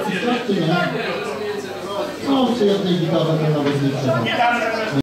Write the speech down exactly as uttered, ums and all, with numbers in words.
Czy nie? No, przy jednej gitarze to nawet nie trzeba.